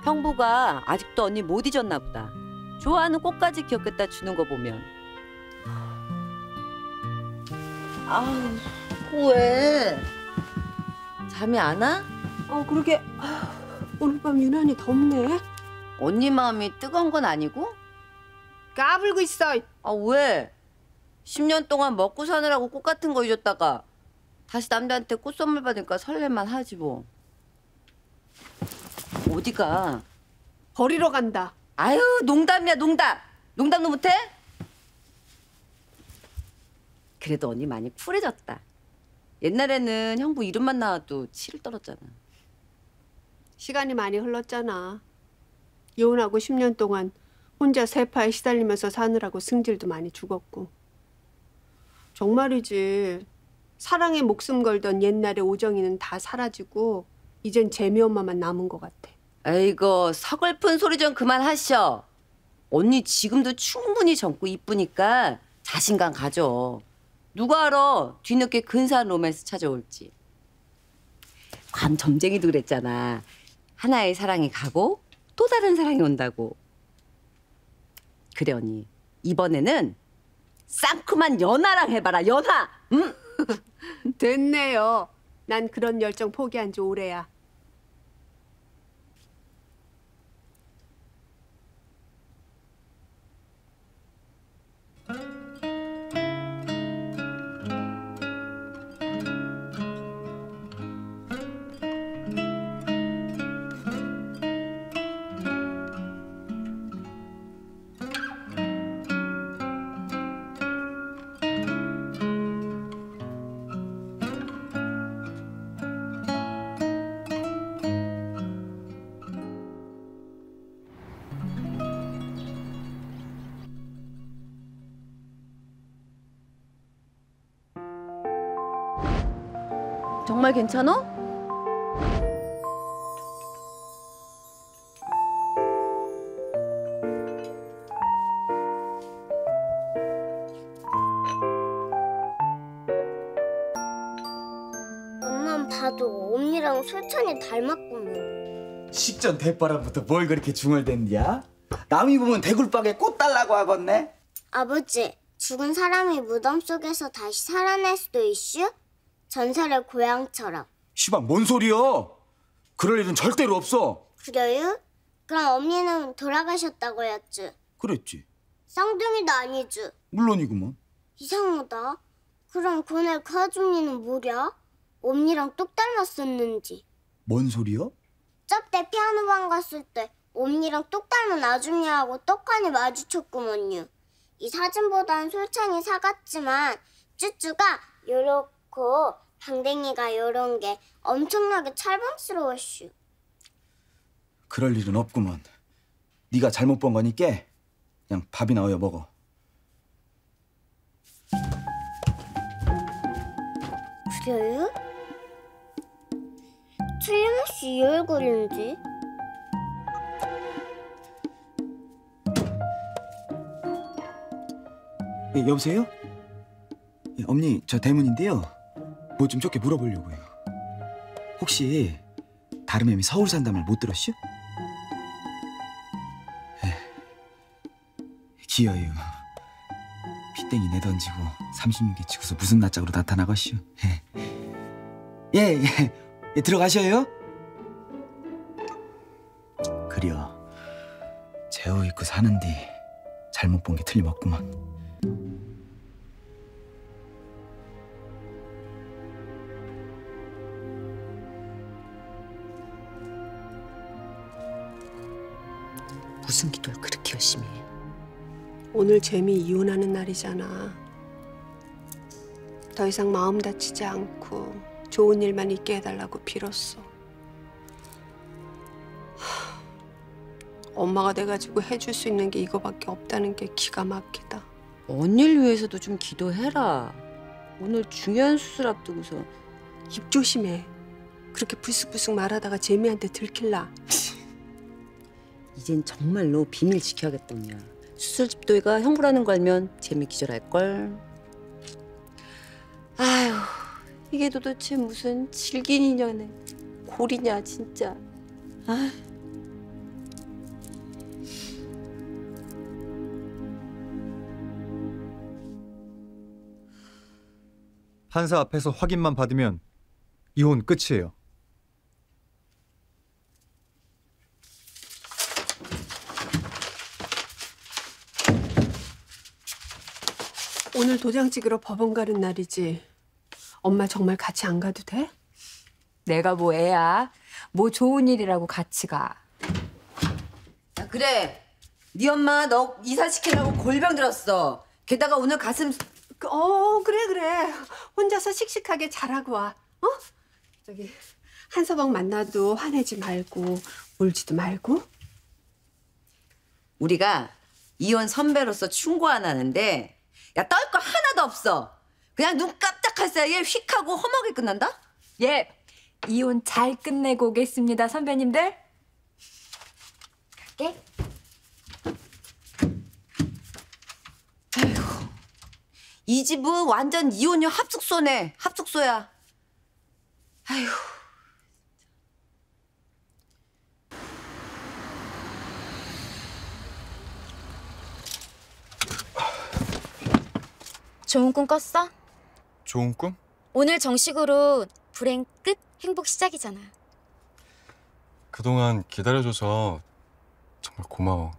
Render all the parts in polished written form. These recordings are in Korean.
형부가 아직도 언니 못 잊었나 보다. 좋아하는 꽃까지 기억했다 주는 거 보면. 아우, 왜? 잠이 안 와? 그러게. 오늘 밤 유난히 덥네. 언니 마음이 뜨거운 건 아니고? 까불고 있어. 왜? 10년 동안 먹고 사느라고 꽃 같은 거 잊었다가 다시 남자한테 꽃 선물 받으니까 설레만 하지 뭐. 어디가? 버리러 간다. 아유, 농담이야, 농담. 농담도 못해? 그래도 언니 많이 쿨해졌다. 옛날에는 형부 이름만 나와도 치를 떨었잖아. 시간이 많이 흘렀잖아. 이혼하고 10년 동안 혼자 세파에 시달리면서 사느라고 승질도 많이 죽었고. 정말이지. 사랑에 목숨 걸던 옛날의 오정이는 다 사라지고 이젠 재미 엄마만 남은 것 같아. 아이고, 서글픈 소리 좀 그만하셔. 언니 지금도 충분히 젊고 이쁘니까 자신감 가져. 누가 알아 뒤늦게 근사한 로맨스 찾아올지. 관 점쟁이도 그랬잖아. 하나의 사랑이 가고 또 다른 사랑이 온다고. 그래 언니, 이번에는 상큼한 연하랑 해봐라, 연하. 응? 됐네요. 난 그런 열정 포기한 지 오래야. 정말 괜찮아? 엄만 봐도 언니랑 솔찬이 닮았구먼. 식전 대바람부터 뭘 그렇게 중얼댄디야? 남이 보면 대굴박에 꽃 달라고 하겠네? 아버지, 죽은 사람이 무덤 속에서 다시 살아날 수도 있슈? 전설의 고향처럼. 시방 뭔 소리여? 그럴 일은 절대로 없어. 그래요? 그럼 언니는 돌아가셨다고 했지? 그랬지. 쌍둥이도 아니지? 물론이구먼. 이상하다. 그럼 그날 그 아줌니는 뭐랴? 언니랑 똑 닮았었는지. 뭔 소리여? 저때 피아노방 갔을 때 언니랑 똑 닮은 아줌니하고 떡하니 마주쳤구먼요. 이 사진보단 솔찬이 사갔지만 쭈쭈가 요렇고 방댕이가 요런 게 엄청나게 찰방스러웠슈. 그럴 일은 없구먼. 네가 잘못 본 거니까 그냥 밥이나 어여 먹어. 그래요? 틀림없이 이 얼굴인지? 예, 여보세요? 예, 엄니, 저 대문인데요. 뭐 좀 좋게 물어보려고요. 혹시 다름 애미 서울 산단 말 못 들었슈? 기어요. 피땡이 내던지고 36개 치고서 무슨 낯짝으로 나타나겠슈? 예, 들어가셔요. 그려. 재호 입고 사는디 잘못 본 게 틀림없구만. 무슨 기도를 그렇게 열심히 해? 오늘 재미 이혼하는 날이잖아. 더 이상 마음 다치지 않고 좋은 일만 있게 해달라고 빌었어. 엄마가 돼가지고 해줄 수 있는 게 이거밖에 없다는 게 기가 막히다. 언니를 위해서도 좀 기도해라. 오늘 중요한 수술 앞두고서. 입 조심해. 그렇게 불쑥불쑥 말하다가 재미한테 들킬라. 이젠 정말로 비밀 지켜야겠다, 언니야. 수술 집도이가 형부라는 거 알면 재미 기절할걸. 아휴, 이게 도대체 무슨 질긴 인연의 골이냐, 진짜. 아. 판사 앞에서 확인만 받으면 이혼 끝이에요. 오늘 도장 찍으러 법원 가는 날이지. 엄마 정말 같이 안 가도 돼? 내가 뭐 애야? 뭐 좋은 일이라고 같이 가. 야, 그래. 네 엄마 너 이사시키려고 골병 들었어. 게다가 오늘 가슴 그래. 혼자서 씩씩하게 잘하고 와. 저기 한서방 만나도 화내지 말고 울지도 말고. 우리가 이혼 선배로서 충고 안 하는데 야, 떨 거 하나도 없어. 그냥 눈 깜짝할 사이에 휙 하고 험하게 끝난다? 예, 이혼 잘 끝내고 오겠습니다, 선배님들. 갈게. 이 집은 완전 이혼녀 합숙소네. 합숙소야. 아휴. 좋은 꿈 꿨어? 좋은 꿈? 오늘 정식으로 불행 끝, 행복 시작이잖아. 그동안 기다려줘서 정말 고마워.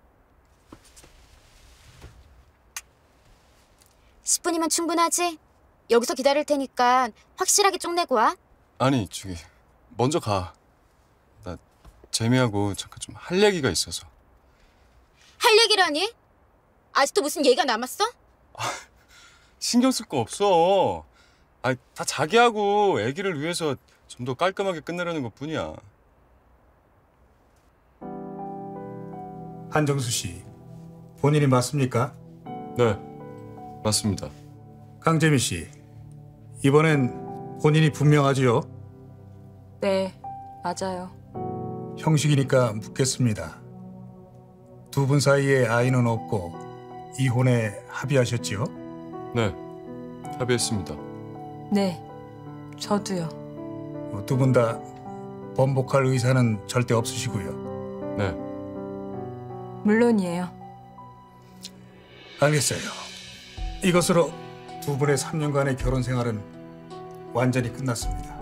10분이면 충분하지? 여기서 기다릴 테니까 확실하게 쪽내고 와. 아니, 저기 먼저 가. 나 재미하고 잠깐 좀 할 얘기가 있어서. 할 얘기라니? 아직도 무슨 얘기가 남았어? 신경 쓸 거 없어. 다 자기하고 애기를 위해서 좀 더 깔끔하게 끝내려는 것뿐이야. 한정수 씨, 본인이 맞습니까? 네, 맞습니다. 강재미 씨, 이번엔 본인이 분명하지요? 네, 맞아요. 형식이니까 묻겠습니다. 두 분 사이에 아이는 없고 이혼에 합의하셨지요? 네, 합의했습니다. 네, 저도요. 두 분 다 번복할 의사는 절대 없으시고요. 네, 물론이에요. 알겠어요. 이것으로 두 분의 3년간의 결혼 생활은 완전히 끝났습니다.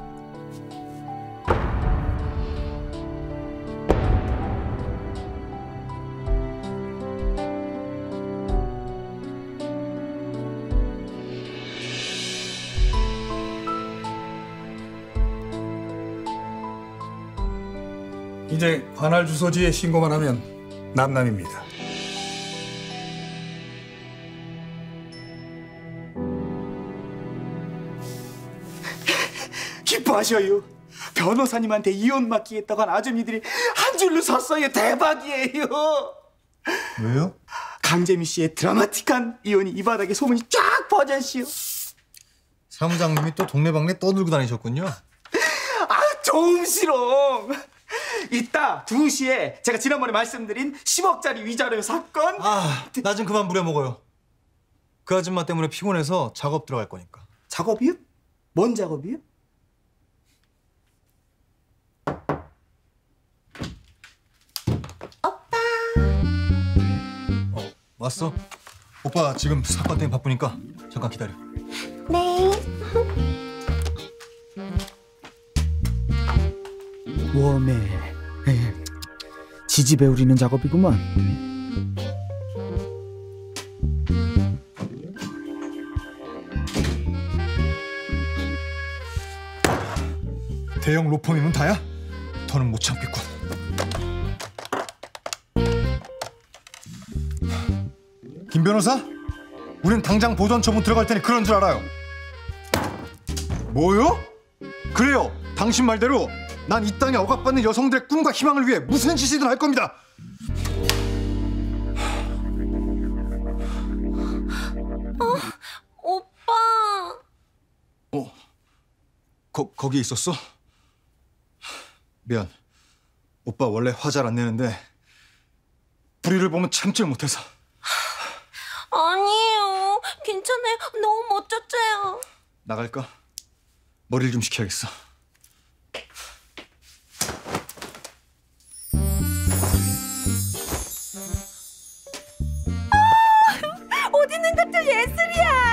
이제 관할 주소지에 신고만 하면 남남입니다. 기뻐하셔요. 변호사님한테 이혼 맡기겠다고 한 아주미들이 한 줄로 섰어요. 대박이에요. 왜요? 강재미 씨의 드라마틱한 이혼이 이 바닥에 소문이 쫙 퍼졌시오. 사무장님이 또 동네방네 떠들고 다니셨군요. 조음시롱. 이따 2시에 제가 지난번에 말씀드린 10억짜리 위자료 사건. 나 좀 그만 부려먹어요. 그 아줌마 때문에 피곤해서 작업 들어갈 거니까. 작업이요? 뭔 작업이요? 왔어? 오빠 지금 사건 때문에 바쁘니까 잠깐 기다려. 네. 웜에 지지 배우리는 작업이구만. 대형 로펌이면 다야? 더는 못 참겠군. 김 변호사? 우린 당장 보전 처분 들어갈 테니 그런 줄 알아요. 뭐요? 그래요. 당신 말대로 난 이 땅에 억압받는 여성들의 꿈과 희망을 위해 무슨 짓이든 할 겁니다. 오빠. 거기 있었어? 미안. 오빠 원래 화 잘 안 내는데 불의를 보면 참질 못해서. 아니에요. 괜찮아요. 너무 멋졌어요. 나갈까? 머리를 좀 식혀야겠어. 옷 입는 것도 예술이야.